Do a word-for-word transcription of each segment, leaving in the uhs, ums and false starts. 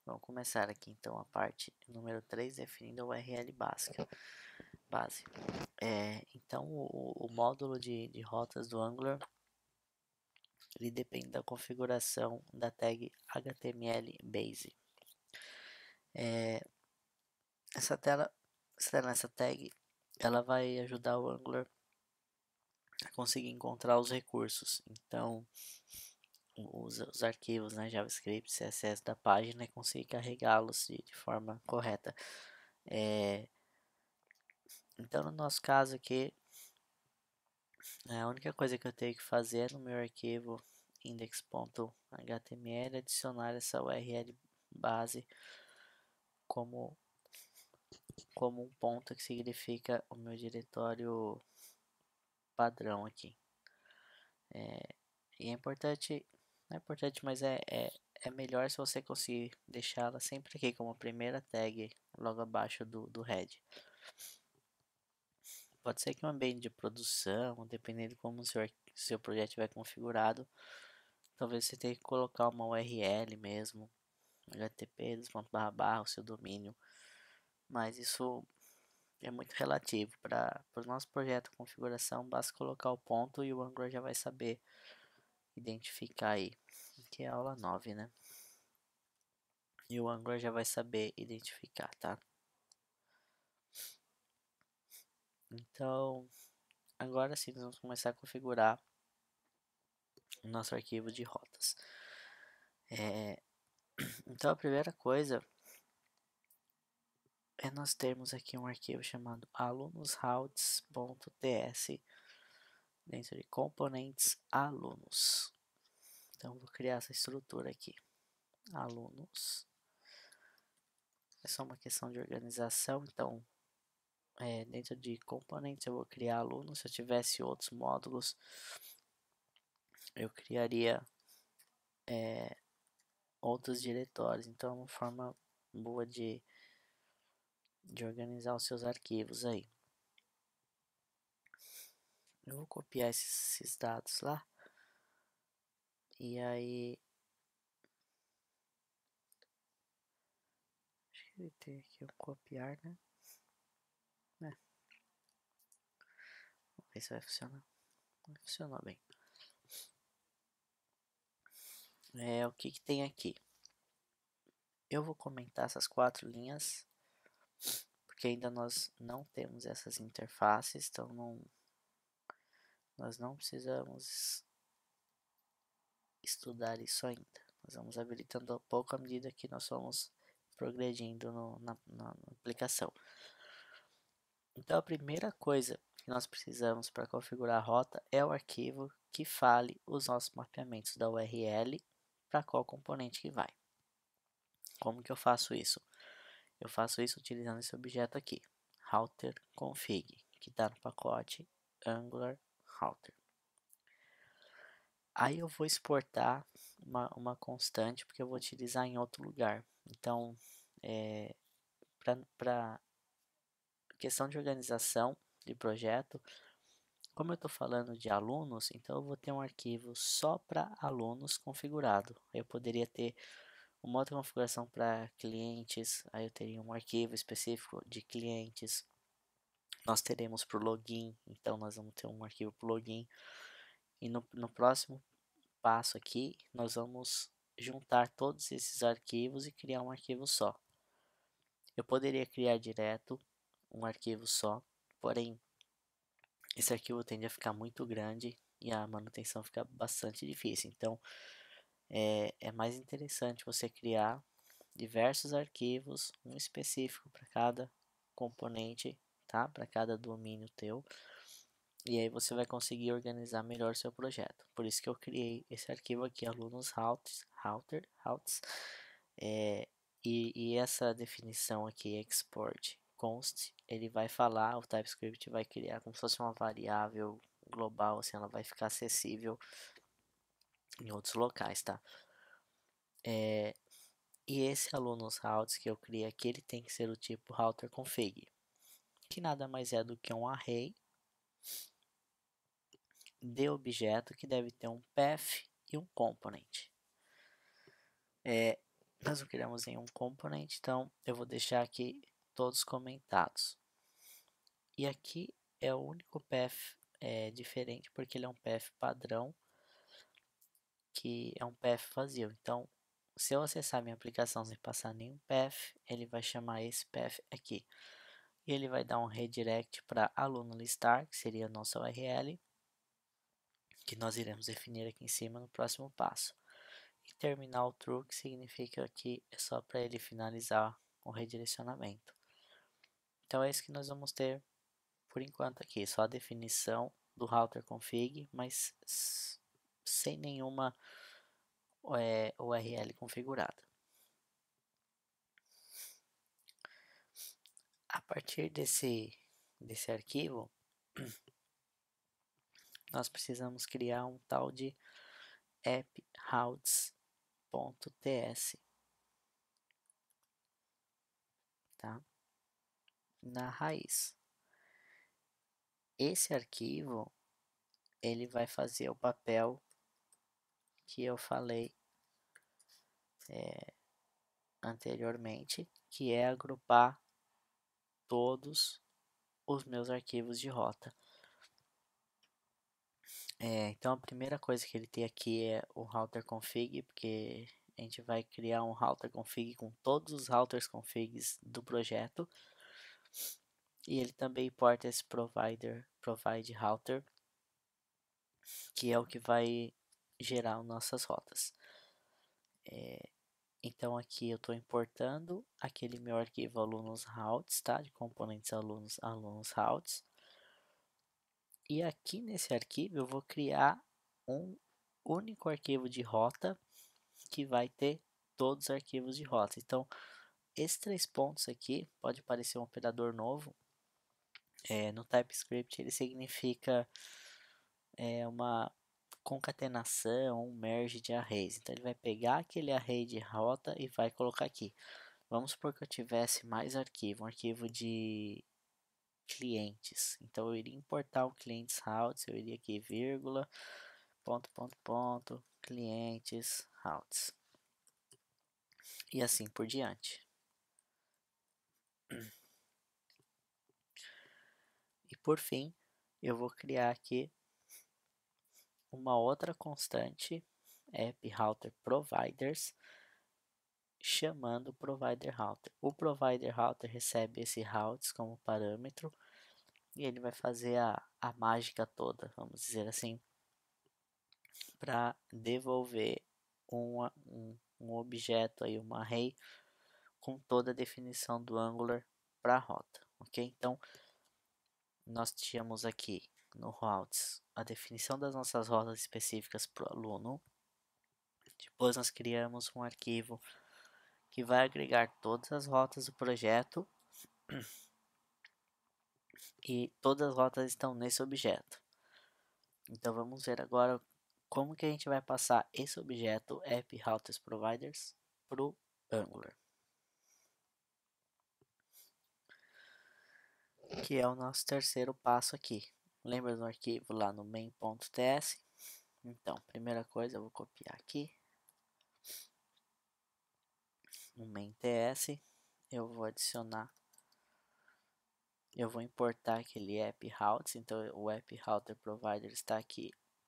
Vamos começar aqui então a parte número três, definindo a U R L básica. Base. É, então o, o módulo de, de rotas do Angular ele depende da configuração da tag H T M L base. É, essa tela, essa tag, ela vai ajudar o Angular a conseguir encontrar os recursos. Então os, os arquivos, né, JavaScript, C S S da página e conseguir carregá-los de, de forma correta. É, então, no nosso caso aqui, a única coisa que eu tenho que fazer no meu arquivo index.html é adicionar essa U R L base como, como um ponto que significa o meu diretório padrão aqui. É, e é importante, não é importante, mas é, é, é melhor se você conseguir deixá-la sempre aqui como primeira tag logo abaixo do, do head. Pode ser que um ambiente de produção, dependendo de como o seu, seu projeto estiver configurado, talvez você tenha que colocar uma U R L mesmo, H T T P, barra barra, o seu domínio, mas isso é muito relativo. Para o nosso projeto de configuração, basta colocar o ponto e o Angular já vai saber identificar aí, que é a aula nove, né? E o Angular já vai saber identificar, tá? Então, agora sim, nós vamos começar a configurar o nosso arquivo de rotas. É, então, a primeira coisa é nós termos aqui um arquivo chamado alunosroutes.ts dentro de componentes alunos. Então, vou criar essa estrutura aqui. Alunos. É só uma questão de organização. Então, é, dentro de componentes eu vou criar alunos. Se eu tivesse outros módulos, eu criaria é, outros diretórios. Então, é uma forma boa de, de organizar os seus arquivos aí. Eu vou copiar esses, esses dados lá. E aí, acho que ele tem aqui o copiar, né? É. Vamos ver se vai funcionar. Funcionou bem. É, o que, que tem aqui? Eu vou comentar essas quatro linhas, porque ainda nós não temos essas interfaces, então não, nós não precisamos estudar isso ainda. Nós vamos habilitando a pouco à medida que nós vamos progredindo no, na, na, na aplicação. Então a primeira coisa que nós precisamos para configurar a rota é o arquivo que fale os nossos mapeamentos da U R L para qual componente que vai. Como que eu faço isso? Eu faço isso utilizando esse objeto aqui, router config, que está no pacote Angular router. Aí eu vou exportar uma, uma constante, porque eu vou utilizar em outro lugar. Então, é, para questão de organização de projeto, como eu estou falando de alunos, então eu vou ter um arquivo só para alunos configurado. Eu poderia ter uma outra configuração para clientes, aí eu teria um arquivo específico de clientes. Nós teremos para o login, então nós vamos ter um arquivo para o login. E no, no próximo passo aqui, nós vamos juntar todos esses arquivos e criar um arquivo só. Eu poderia criar direto um arquivo só, porém esse arquivo tende a ficar muito grande e a manutenção fica bastante difícil. Então é, é mais interessante você criar diversos arquivos, um específico para cada componente, tá? Para cada domínio teu. E aí você vai conseguir organizar melhor seu projeto. Por isso que eu criei esse arquivo aqui, alunos routes, router, routes, é, e, e essa definição aqui, export const, ele vai falar, o TypeScript vai criar como se fosse uma variável global, assim, ela vai ficar acessível em outros locais, tá? É, e esse alunos routes que eu criei aqui, ele tem que ser o tipo router config, que nada mais é do que um array de objeto que deve ter um path e um component. É, nós não criamos nenhum componente, então eu vou deixar aqui todos comentados. E aqui é o único path é, diferente, porque ele é um path padrão, que é um path vazio. Então, se eu acessar minha aplicação sem passar nenhum path, ele vai chamar esse path aqui. E ele vai dar um redirect para aluno listar, que seria a nossa U R L, que nós iremos definir aqui em cima no próximo passo. E terminal true, que significa que é só para ele finalizar o redirecionamento. Então é isso que nós vamos ter por enquanto aqui, só a definição do router config, mas sem nenhuma é, U R L configurada. A partir desse, desse arquivo, nós precisamos criar um tal de app.routes.ts, tá? Na raiz. Esse arquivo, ele vai fazer o papel que eu falei é, anteriormente, que é agrupar todos os meus arquivos de rota. É, então a primeira coisa que ele tem aqui é o router config, porque a gente vai criar um router config com todos os routers configs do projeto. E ele também importa esse provider, provide router, que é o que vai gerar as nossas rotas. É, então aqui eu estou importando aquele meu arquivo alunos routes, tá? De componentes alunos, alunos routes. E aqui nesse arquivo eu vou criar um único arquivo de rota que vai ter todos os arquivos de rota. Então, esses três pontos aqui, pode parecer um operador novo, é, no TypeScript ele significa é, uma concatenação, um merge de arrays. Então, ele vai pegar aquele array de rota e vai colocar aqui. Vamos supor que eu tivesse mais arquivo, um arquivo de clientes. Então, eu iria importar o clientes routes, eu iria aqui, vírgula, ponto, ponto, ponto, clientes routes. E assim por diante. E por fim, eu vou criar aqui uma outra constante, app router providers, chamando o provider router. O provider router recebe esse routes como parâmetro e ele vai fazer a, a mágica toda, vamos dizer assim, para devolver um, um, um objeto, aí, um array, com toda a definição do Angular para a rota, ok? Então, nós tínhamos aqui no routes a definição das nossas rotas específicas para o aluno. Depois nós criamos um arquivo que vai agregar todas as rotas do projeto e todas as rotas estão nesse objeto. Então vamos ver agora como que a gente vai passar esse objeto app routers providers para o Angular, que é o nosso terceiro passo aqui. Lembra do arquivo lá no main.ts? Então, primeira coisa, eu vou copiar aqui no main.ts, eu vou adicionar, eu vou importar aquele app routes, então o app router provider está aqui.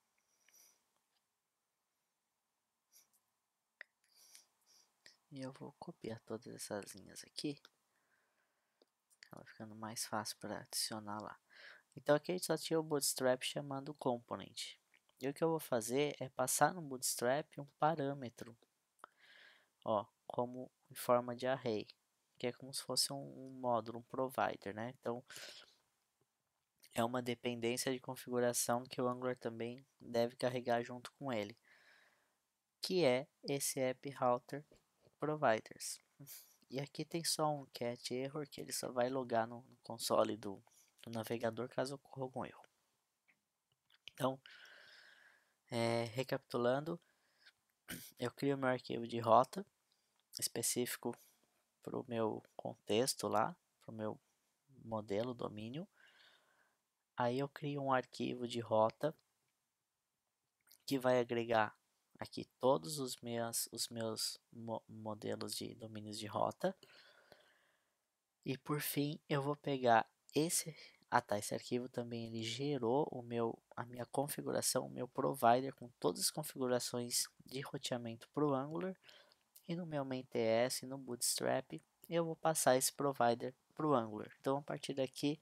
E eu vou copiar todas essas linhas aqui, ela ficando mais fácil para adicionar lá. Então aqui a gente só tinha o Bootstrap chamando o component. E o que eu vou fazer é passar no Bootstrap um parâmetro, ó, como em forma de array, que é como se fosse um, um módulo, um provider, né? Então é uma dependência de configuração que o Angular também deve carregar junto com ele, que é esse app router providers. E aqui tem só um cat error, que ele só vai logar no, no console do, do navegador caso ocorra algum erro. Então, é, recapitulando, eu crio meu arquivo de rota específico para o meu contexto lá, para o meu modelo, domínio. Aí eu crio um arquivo de rota que vai agregar aqui todos os meus, os meus mo modelos de domínios de rota. E por fim, eu vou pegar esse, ah tá, esse arquivo também ele gerou o meu, a minha configuração, o meu provider com todas as configurações de roteamento para o Angular. E no meu main T S, no Bootstrap, eu vou passar esse provider para o Angular. Então, a partir daqui,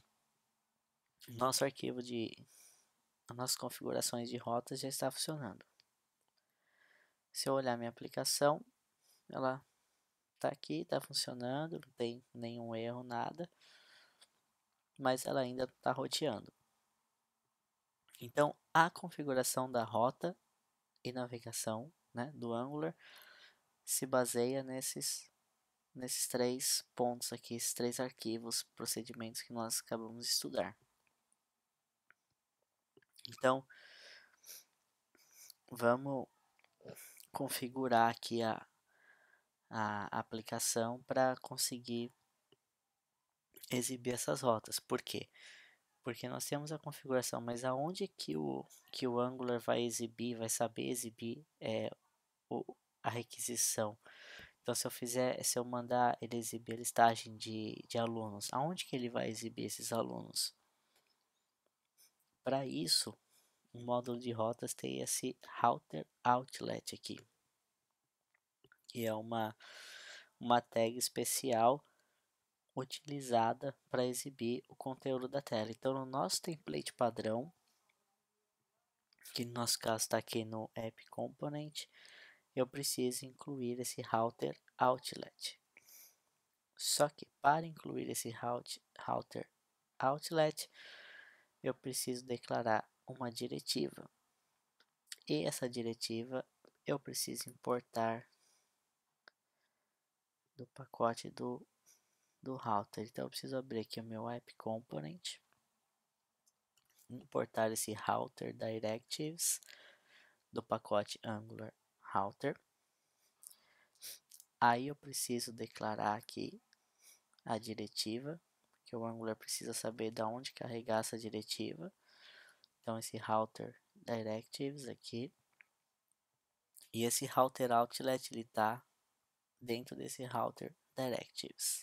nosso arquivo de as nossas configurações de rotas já está funcionando. Se eu olhar minha aplicação, ela está aqui, está funcionando, não tem nenhum erro, nada, mas ela ainda está roteando. Então, a configuração da rota e navegação, né, do Angular se baseia nesses, nesses três pontos aqui, esses três arquivos, procedimentos que nós acabamos de estudar. Então, vamos configurar aqui a, a aplicação para conseguir exibir essas rotas. Por quê? Porque nós temos a configuração, mas aonde que o, que o Angular vai exibir, vai saber exibir é, o, a requisição. Então, se eu fizer, se eu mandar ele exibir a listagem de, de alunos, aonde que ele vai exibir esses alunos? Para isso, o módulo de rotas tem esse router outlet aqui, que é uma, uma tag especial utilizada para exibir o conteúdo da tela. Então, no nosso template padrão, que no nosso caso está aqui no App Component, eu preciso incluir esse router outlet. Só que para incluir esse router outlet, eu preciso declarar uma diretiva. E essa diretiva eu preciso importar do pacote do, do router. Então eu preciso abrir aqui o meu App Component, importar esse router directives do pacote Angular Router. Aí eu preciso declarar aqui a diretiva, que o Angular precisa saber de onde carregar essa diretiva. Então esse router directives aqui. E esse router outlet ele está dentro desse router directives.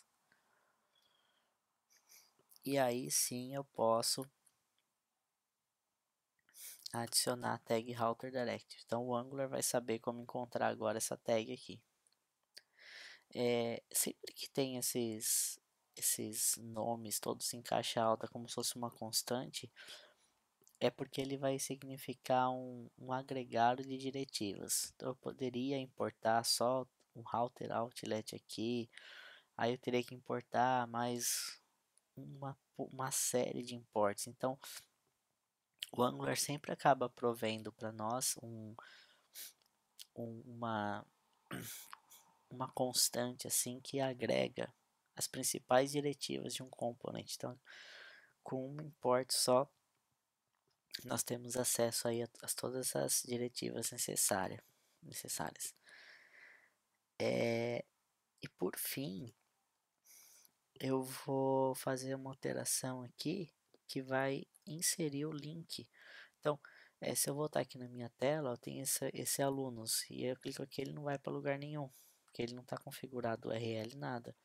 E aí sim eu posso adicionar a tag router directives. Então o Angular vai saber como encontrar agora essa tag aqui. É, sempre que tem esses, esses nomes todos em caixa alta como se fosse uma constante, é porque ele vai significar um, um agregado de diretivas. Então eu poderia importar só um router outlet aqui, aí eu teria que importar mais uma, uma série de imports. Então o Angular sempre acaba provendo para nós um, um, uma, uma constante assim que agrega as principais diretivas de um componente. Então, com um import só, nós temos acesso aí a, a todas as diretivas necessárias. necessárias. É, e por fim, eu vou fazer uma alteração aqui que vai inserir o link. Então, é, se eu voltar aqui na minha tela, eu tenho esse, esse alunos, e eu clico aqui, ele não vai para lugar nenhum, porque ele não está configurado U R L, nada.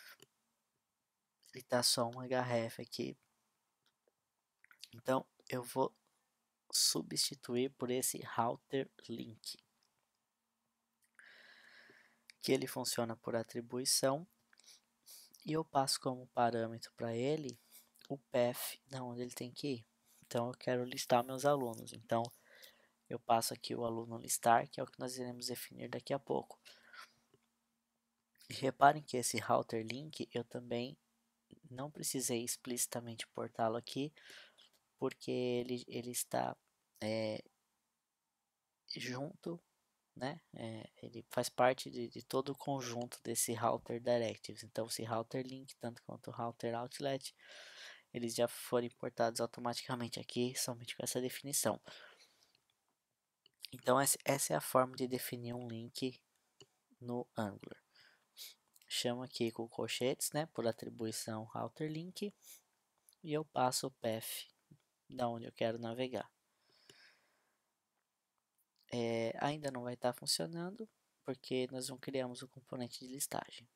Ele está só um href aqui. Então, eu vou substituir por esse router link, que ele funciona por atribuição, e eu passo como parâmetro para ele o path de onde ele tem que ir. Então, eu quero listar meus alunos. Então, eu passo aqui o aluno listar, que é o que nós iremos definir daqui a pouco. E reparem que esse router link eu também não precisei explicitamente portá-lo aqui, porque ele, ele está é, junto, né? É, ele faz parte de, de todo o conjunto desse router directives. Então, esse router link, tanto quanto o router outlet, eles já foram importados automaticamente aqui, somente com essa definição. Então, essa é a forma de definir um link no Angular. Chamo aqui com colchetes, né, por atribuição router link, e eu passo o path da onde eu quero navegar. é, ainda não vai estar tá funcionando, porque nós não criamos o componente de listagem,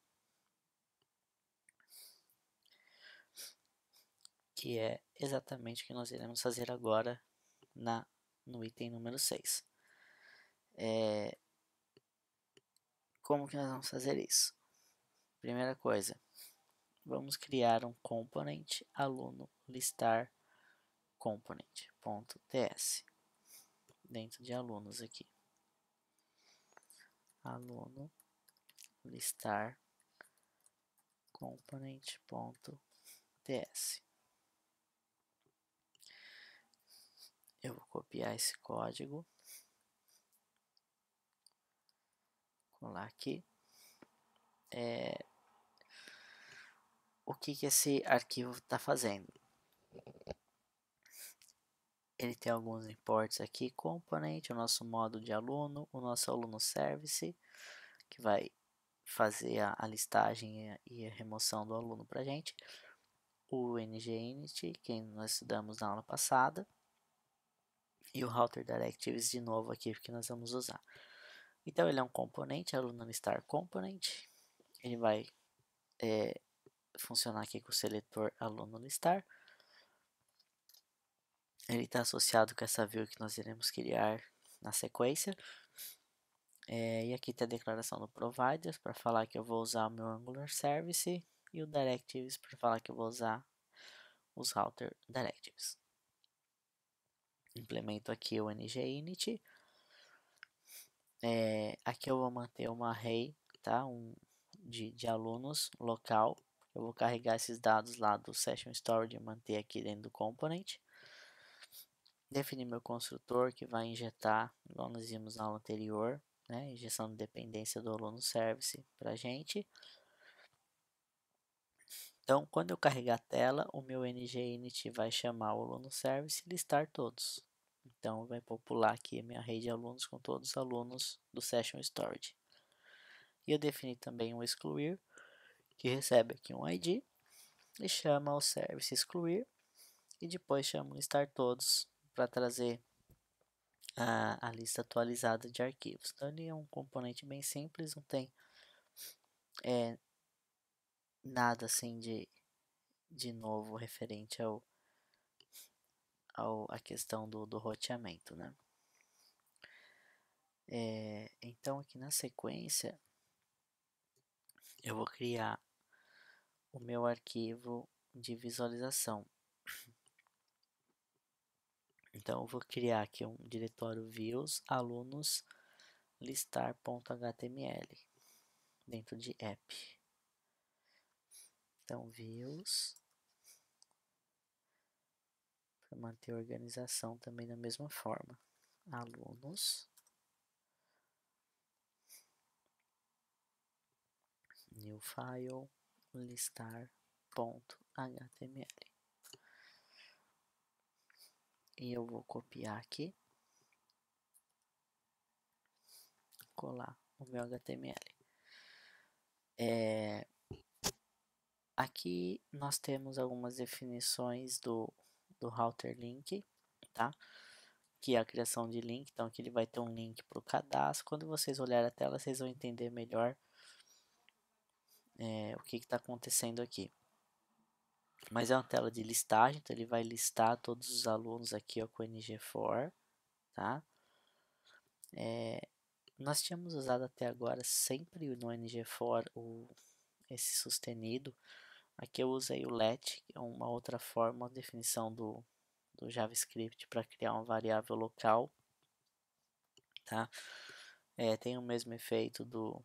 que é exatamente o que nós iremos fazer agora na, no item número seis. É, como que nós vamos fazer isso? Primeira coisa, vamos criar um component aluno listar component.ts dentro de alunos aqui. Aluno listar component.ts. Eu vou copiar esse código, colar aqui. É, o que, que esse arquivo está fazendo? Ele tem alguns imports aqui, component, o nosso modo de aluno, o nosso aluno service, que vai fazer a, a listagem e a, e a remoção do aluno para a gente, o ngInit, que nós estudamos na aula passada, e o router directives de novo aqui, que nós vamos usar. Então ele é um componente, aluno listar component, ele vai é, funcionar aqui com o seletor aluno listar. Ele está associado com essa view que nós iremos criar na sequência. É, e aqui tem a declaração do provider para falar que eu vou usar o meu Angular Service e o directives para falar que eu vou usar os router directives. Implemento aqui o ngInit. É, aqui eu vou manter uma array, tá? Um, de, de alunos local. Eu vou carregar esses dados lá do Session Storage e manter aqui dentro do component. Definir meu construtor que vai injetar, igual nós vimos na aula anterior, né? Injeção de dependência do aluno service para a gente. Então, quando eu carregar a tela, o meu ngInit vai chamar o aluno service e listar todos. Então, vai popular aqui a minha rede de alunos com todos os alunos do Session Storage. E eu defini também um excluir, que recebe aqui um I D e chama o service excluir e depois chama o listar todos para trazer a, a lista atualizada de arquivos. Então, ele é um componente bem simples, não tem é, nada assim de, de novo referente ao, ao a questão do, do roteamento, né? É, então, aqui na sequência, eu vou criar o meu arquivo de visualização. Então, eu vou criar aqui um diretório views alunos listar.html dentro de app. Então, views, para manter a organização também da mesma forma. Alunos, new file, listar.html. E eu vou copiar aqui, colar o meu H T M L. É, aqui nós temos algumas definições do, do router link, tá? Que é a criação de link. Então aqui ele vai ter um link para o cadastro. Quando vocês olharem a tela, vocês vão entender melhor é, o que está acontecendo aqui. Mas é uma tela de listagem, então ele vai listar todos os alunos aqui ó, com o N G for, tá? É, nós tínhamos usado até agora sempre no N G for o, esse sustenido. Aqui eu usei o let, que é uma outra forma, uma definição do, do JavaScript para criar uma variável local, tá? É, tem o mesmo efeito do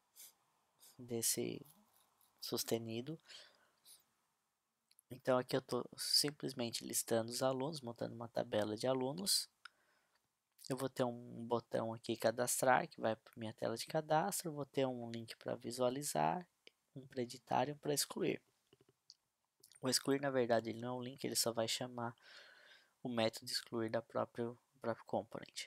desse sustenido. Então aqui eu estou simplesmente listando os alunos, montando uma tabela de alunos. Eu vou ter um botão aqui cadastrar, que vai para minha tela de cadastro. Eu vou ter um link para visualizar, um para editar e um para excluir. O excluir, na verdade, ele não é um link, ele só vai chamar o método excluir da própria, do próprio component.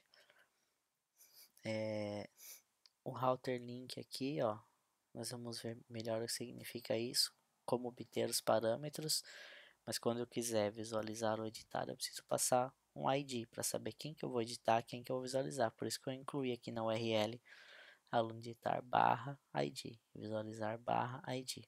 É, o router link aqui, ó, nós vamos ver melhor o que significa isso, como obter os parâmetros, mas quando eu quiser visualizar ou editar, eu preciso passar um I D para saber quem que eu vou editar, quem que eu vou visualizar. Por isso que eu incluí aqui na U R L aluno editar barra I D, visualizar barra I D.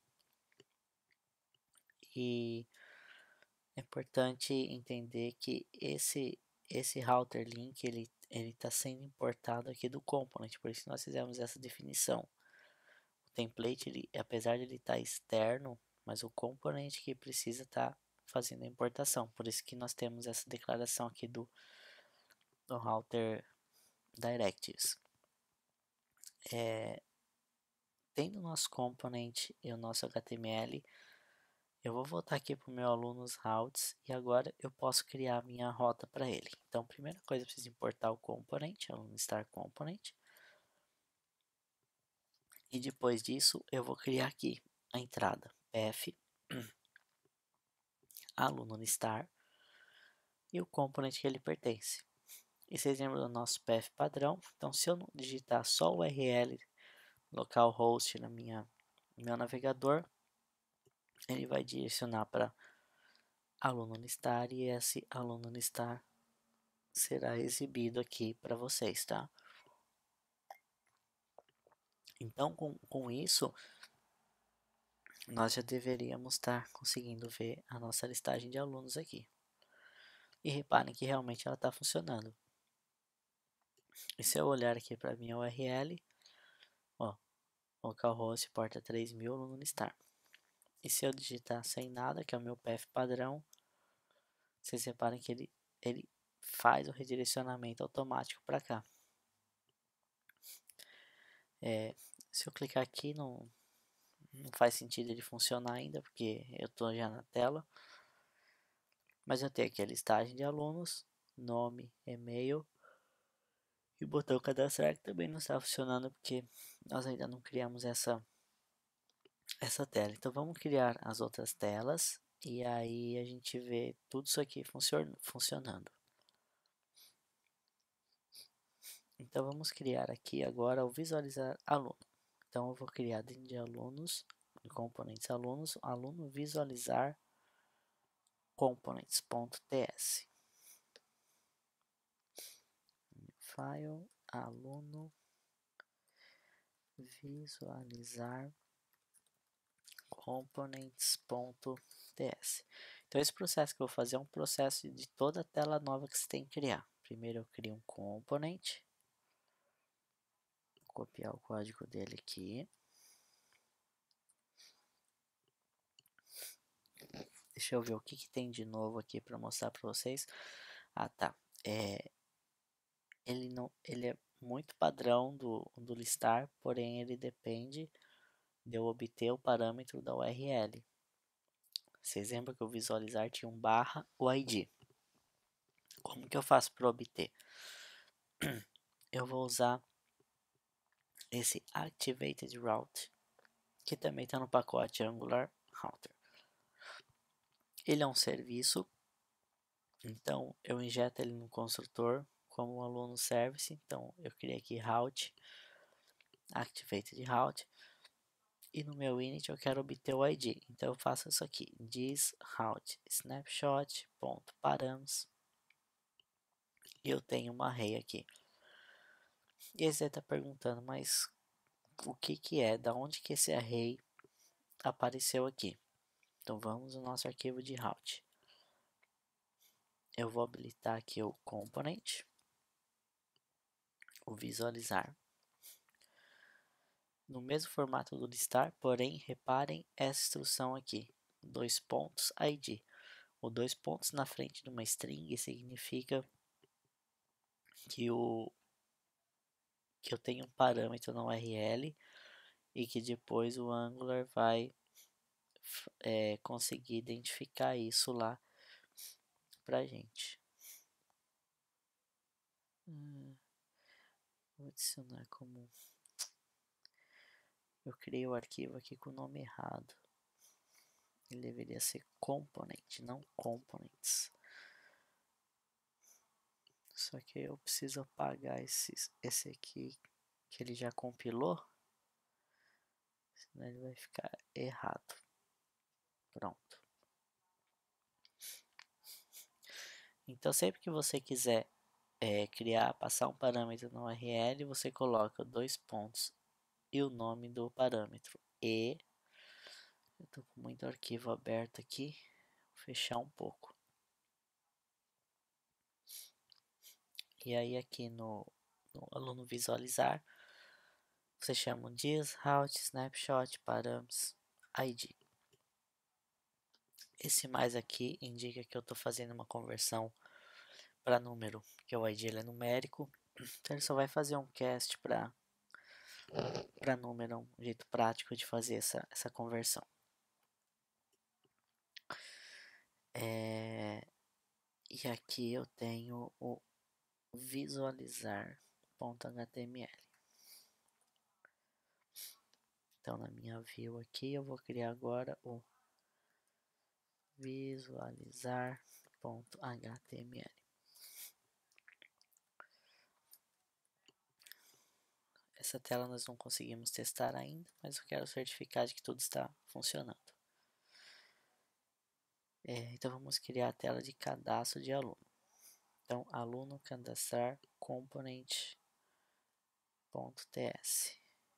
E é importante entender que esse esse router link ele ele está sendo importado aqui do component, por isso que nós fizemos essa definição. O template, ele, apesar de ele estar tá externo, mas o component que precisa estar tá fazendo a importação, por isso que nós temos essa declaração aqui do, do router directives. É, tendo o nosso component e o nosso H T M L, eu vou voltar aqui para o meu alunos routes e agora eu posso criar a minha rota para ele. Então, primeira coisa, eu preciso importar o component, aluno star component. E depois disso, eu vou criar aqui a entrada path aluno star e o component que ele pertence. E vocês lembram do nosso path padrão? Então, se eu não digitar só o U R L localhost na minha no meu navegador, ele vai direcionar para aluno listar e esse aluno listar será exibido aqui para vocês, tá? Então, com, com isso, nós já deveríamos estar conseguindo ver a nossa listagem de alunos aqui. E reparem que realmente ela está funcionando. E se eu olhar aqui para a minha U R L, ó, localhost porta três mil aluno listar. E se eu digitar sem nada, que é o meu path padrão, vocês reparem que ele, ele faz o redirecionamento automático para cá. É, se eu clicar aqui, não, não faz sentido ele funcionar ainda, porque eu estou já na tela. Mas eu tenho aqui a listagem de alunos, nome, e-mail e o botão cadastrar, que também não está funcionando, porque nós ainda não criamos essa, essa tela. Então vamos criar as outras telas e aí a gente vê tudo isso aqui funcion funcionando. Então vamos criar aqui agora o visualizar aluno. Então eu vou criar dentro de alunos, componentes alunos, aluno visualizar components.ts. File aluno visualizar components.ts. Então esse processo que eu vou fazer é um processo de toda a tela nova que você tem que criar. Primeiro eu crio um component, vou copiar o código dele aqui. Deixa eu ver o que, que tem de novo aqui para mostrar para vocês. Ah, tá. É, ele, não, ele é muito padrão do, do listar, porém ele depende de eu obter o parâmetro da U R L. Vocês lembram que o visualizar tinha um barra o I D. Como que eu faço para obter? Eu vou usar esse Activated Route, que também está no pacote Angular Router. Ele é um serviço, então eu injeto ele no construtor como um aluno service. Então eu criei aqui Route, Activated Route, e no meu init eu quero obter o I D. Então eu faço isso aqui, this route snapshot.params, e eu tenho uma array aqui. E aí você está perguntando, mas o que que é? Da onde que esse array apareceu aqui? Então vamos no nosso arquivo de route. Eu vou habilitar aqui o component, o visualizar, no mesmo formato do listar, porém reparem essa instrução aqui, dois pontos I D. O dois pontos na frente de uma string significa que, o, que eu tenho um parâmetro na U R L e que depois o Angular vai é, conseguir identificar isso lá pra gente. Hum, vou adicionar como... Eu criei o arquivo aqui com o nome errado. Ele deveria ser component, não components. Só que eu preciso apagar esse, esse aqui que ele já compilou. Senão ele vai ficar errado. Pronto. Então, sempre que você quiser é, criar, passar um parâmetro no U R L, você coloca dois pontos e o nome do parâmetro. E eu estou com muito arquivo aberto aqui, vou fechar um pouco. E aí aqui no, no aluno visualizar, você chama dias, route, snapshot, params, I D. Esse mais aqui indica que eu estou fazendo uma conversão para número, que o I D ele é numérico. Então ele só vai fazer um cast para para número, um jeito prático de fazer essa, essa conversão. É, e aqui eu tenho o visualizar.html. Então na minha view aqui eu vou criar agora o visualizar.html. Essa tela nós não conseguimos testar ainda, mas eu quero certificar de que tudo está funcionando. É, então vamos criar a tela de cadastro de aluno. Então aluno cadastrar component.ts.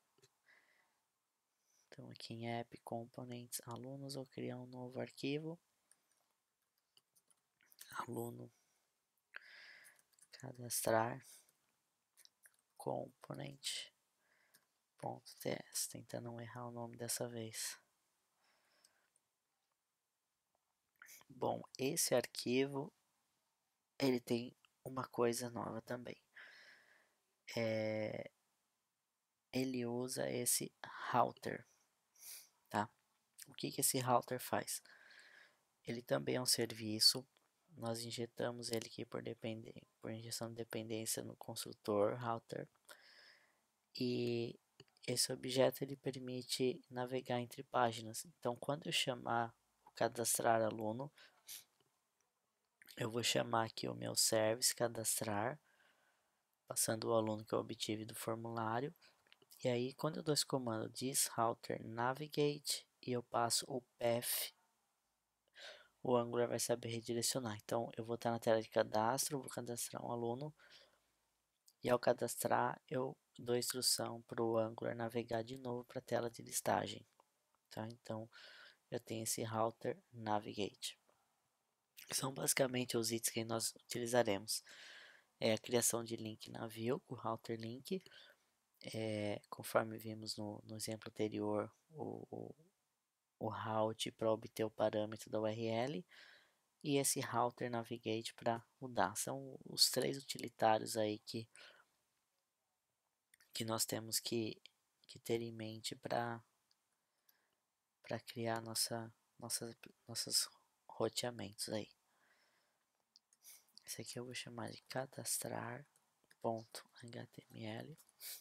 Então aqui em app components alunos eu criar um novo arquivo. Aluno cadastrar component.ts, tentando não errar o nome dessa vez. Bom, esse arquivo ele tem uma coisa nova também. É, ele usa esse router, tá? O que que esse router faz? Ele também é um serviço. Nós injetamos ele aqui por, dependência, por injeção de dependência no construtor router. E esse objeto ele permite navegar entre páginas. Então, quando eu chamar o cadastrar aluno, eu vou chamar aqui o meu service cadastrar, passando o aluno que eu obtive do formulário. E aí, quando eu dou esse comando this router navigate e eu passo o path, o Angular vai saber redirecionar. Então, eu vou estar na tela de cadastro, vou cadastrar um aluno. E ao cadastrar, eu dou instrução para o Angular navegar de novo para a tela de listagem. Tá? Então, eu tenho esse router navigate. São basicamente os itens que nós utilizaremos. É a criação de link na view, o router link. É, conforme vimos no, no exemplo anterior, o, o, o route para obter o parâmetro da U R L. E esse router navigate para mudar. São os três utilitários aí que que nós temos que, que ter em mente para para criar nossa, nossas, nossos roteamentos aí. Esse aqui eu vou chamar de cadastrar.html.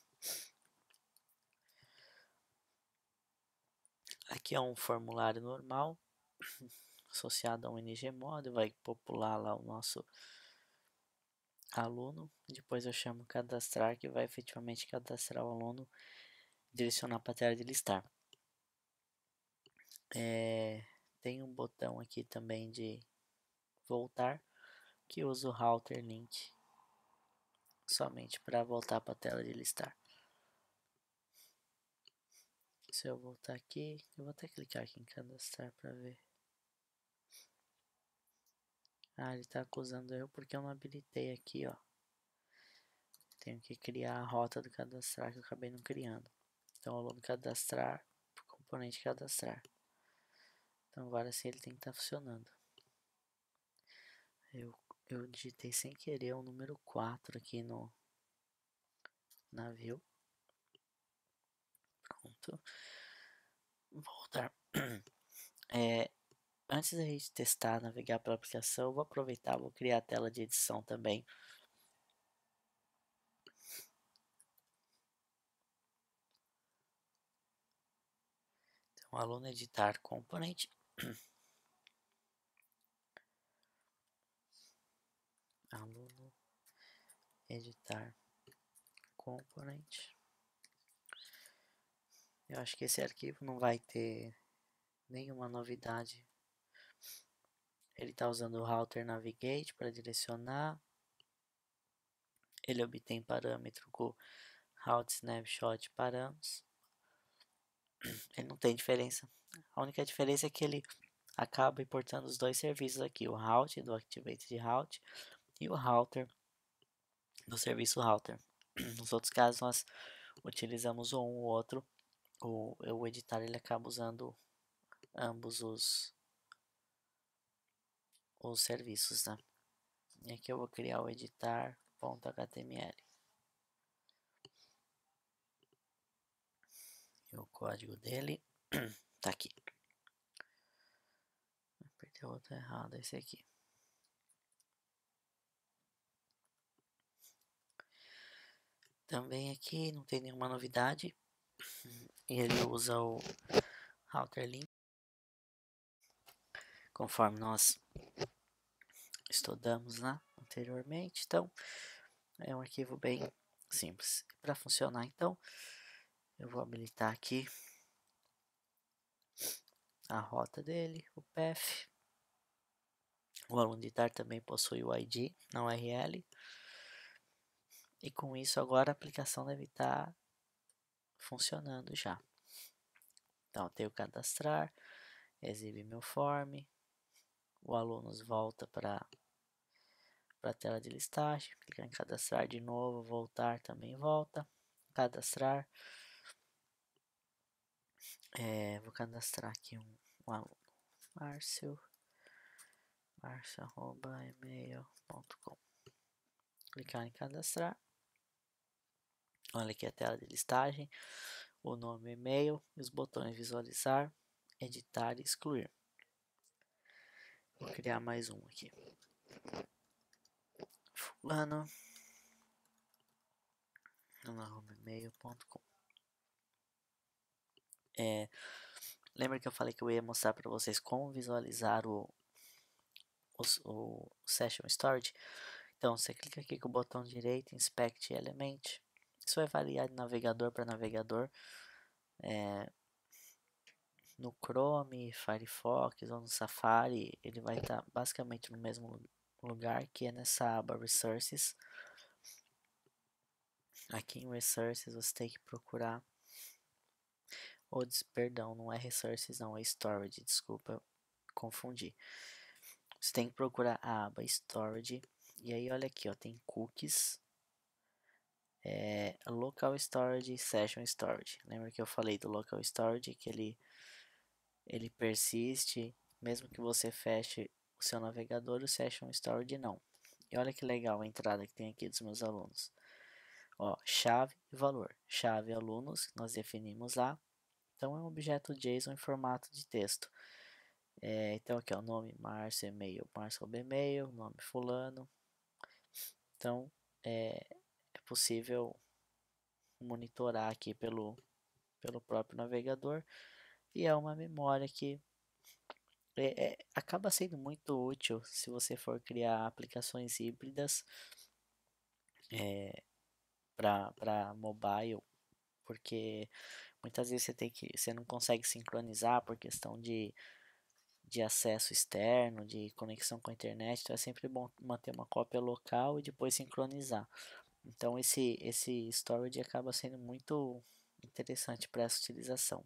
Aqui é um formulário normal associado a um ngModel, vai popular lá o nosso aluno. Depois eu chamo cadastrar, que vai efetivamente cadastrar o aluno, direcionar para a tela de listar. É, tem um botão aqui também de voltar, que usa o router link somente para voltar para a tela de listar. Se eu voltar aqui, eu vou até clicar aqui em cadastrar para ver. Ah, ele está acusando eu porque eu não habilitei aqui, ó. Tenho que criar a rota do cadastrar que eu acabei não criando. Então, aluno cadastrar, componente cadastrar. Então, agora sim ele tem que estar tá funcionando. Eu, eu digitei sem querer o número quatro aqui no na view. Pronto. Voltar. É, antes da gente testar, navegar pela aplicação, eu vou aproveitar, vou criar a tela de edição também. Então, aluno editar component. Aluno editar component. Eu acho que esse arquivo não vai ter nenhuma novidade ele está usando o router navigate para direcionar. Ele obtém parâmetro com route snapshot params. Ele não tem diferença. A única diferença é que ele acaba importando os dois serviços aqui, o route do activated route e o router do serviço router. Nos outros casos nós utilizamos um ou o outro. O, o editar ele acaba usando ambos os, os serviços, né? E aqui eu vou criar o editar.html. E o código dele tá aqui. Apertei o outro errado, esse aqui. Também aqui não tem nenhuma novidade. E ele usa o router link, conforme nós estudamos lá anteriormente. Então, é um arquivo bem simples. Para funcionar, então, eu vou habilitar aqui a rota dele, o path. O aluno editar também possui o I D na U R L. E com isso agora a aplicação deve estar funcionando já. Então eu tenho cadastrar, exibe meu form, o aluno volta para a tela de listagem, clicar em cadastrar de novo, voltar também volta, cadastrar. É, vou cadastrar aqui um, um aluno, Márcio, Márcio arroba e-mail ponto com. Clicar em cadastrar. Olha aqui a tela de listagem, o nome e-mail, os botões visualizar, editar e excluir. Vou criar mais um aqui. Fulano arroba e-mail ponto com. É, lembra que eu falei que eu ia mostrar para vocês como visualizar o, o, o Session Storage? Então você clica aqui com o botão direito, Inspect Element. Isso vai variar de navegador para navegador. É, no Chrome, Firefox ou no Safari, ele vai estar tá basicamente no mesmo lugar, que é nessa aba Resources. Aqui em Resources você tem que procurar, ou perdão, não é Resources não, é Storage, desculpa, confundi. Você tem que procurar a aba Storage, e aí olha aqui, ó, tem Cookies, é, Local Storage e Session Storage. Lembra que eu falei do Local Storage, que ele, ele persiste, mesmo que você feche o seu navegador, o Session Storage não. E olha que legal a entrada que tem aqui dos meus alunos. Ó, chave e valor. Chave alunos, que nós definimos lá. Então é um objeto JSON em formato de texto. É, então aqui é o nome Márcio, e-mail, Márcio e-mail, nome fulano. Então é, é possível monitorar aqui pelo, pelo próprio navegador. E é uma memória que é, é, acaba sendo muito útil se você for criar aplicações híbridas é, para mobile, porque muitas vezes você tem que você não consegue sincronizar por questão de, de acesso externo, de conexão com a internet, então é sempre bom manter uma cópia local e depois sincronizar. Então esse esse storage acaba sendo muito interessante para essa utilização.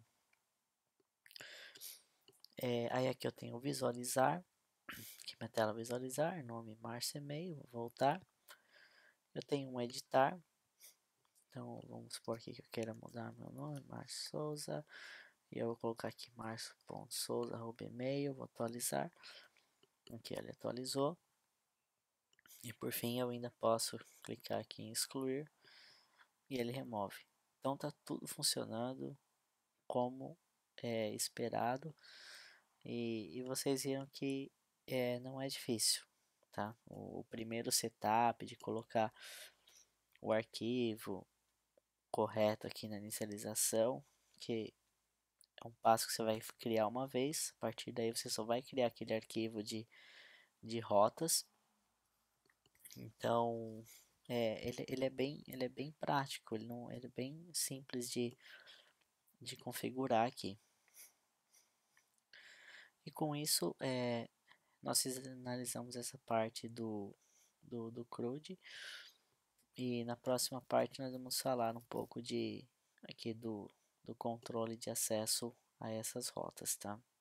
É, aí aqui eu tenho visualizar, aqui minha tela visualizar, nome Márcio e-mail, vou voltar. Eu tenho um editar, então vamos supor aqui que eu queira mudar meu nome, Márcio Souza, e eu vou colocar aqui marcio.souza arroba e-mail, vou atualizar. Aqui ele atualizou. E por fim eu ainda posso clicar aqui em excluir e ele remove. Então tá tudo funcionando como é esperado. E, e vocês viram que é, não é difícil, tá? O, o primeiro setup de colocar o arquivo correto aqui na inicialização, que é um passo que você vai criar uma vez. A partir daí você só vai criar aquele arquivo de, de rotas. Então é, ele, ele, é bem, ele é bem prático, ele, não, ele é bem simples de, de configurar aqui. E com isso é, nós finalizamos essa parte do, do, do CRUD, e na próxima parte nós vamos falar um pouco de aqui do, do controle de acesso a essas rotas, tá?